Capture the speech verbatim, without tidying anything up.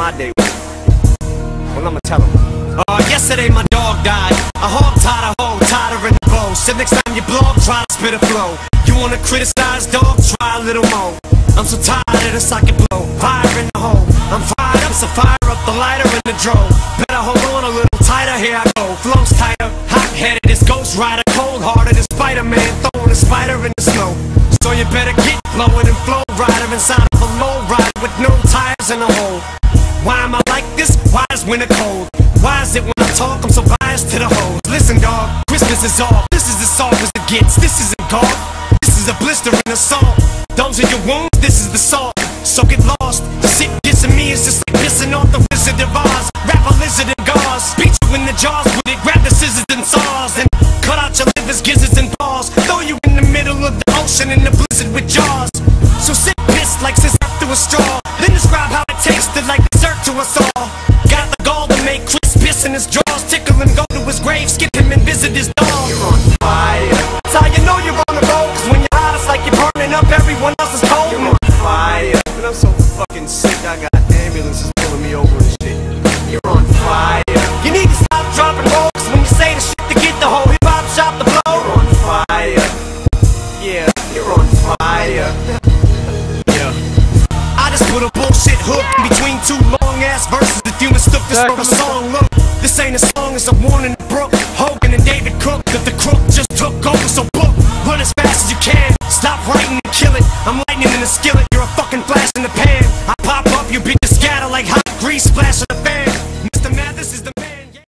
my day was. Well, I'ma tell him. Uh, yesterday my dog died. A hog tied a hoe, tied her in the bow. Said next time you blog, try to spit a flow. You wanna criticize, dog? Try a little more. I'm so tired of the socket blow. Fire in the hole. I'm fired up, so fire up the lighter in the drove. Better hold on a little tighter, here I go. Flow's tighter, hot-headed, this Ghost Rider. Cold-hearted, this Spider-Man, throwing a spider in the snow. So you better get blowing and flow rider inside of a low rider with no tires in the hole. Why am I like this? Why is winter cold? Why is it when I talk I'm so biased to the hoes? Listen dog, Christmas is off. This is as soft as it gets. This isn't golf. This is a blister in the salt. Those are your wounds, this is the salt. So get lost. The shit dissing me is just like pissing off the Wizard of Oz. Wrap a lizard in gauze. Beat you in the jaws with it. Grab the scissors and saws and cut out your livers, gizzards and balls. Throw you in the middle of the ocean in the blizzard with jaws. So sit pissed like scissors through a straw. Then describe how it tasted like dessert to us all. Got the gall to make Chris piss in his drawers. Tickle him, go to his grave, skip him and visit his dog. You're on fire. That's how you know you're on the road. Cause when you're hot it's like you're burning up everyone else's cold. You're on fire. And I'm so fucking sick, I got ambulances pulling me over and shit. You're on fire. You need to stop dropping rolls. Cause when you say the shit to get the whole hip hop shop to blow. You're on fire. Yeah, you're on fire. Yeah. I just put a bullshit hook in between two long ass verses. If you mistook this for a song, look, this ain't a song, it's a warning.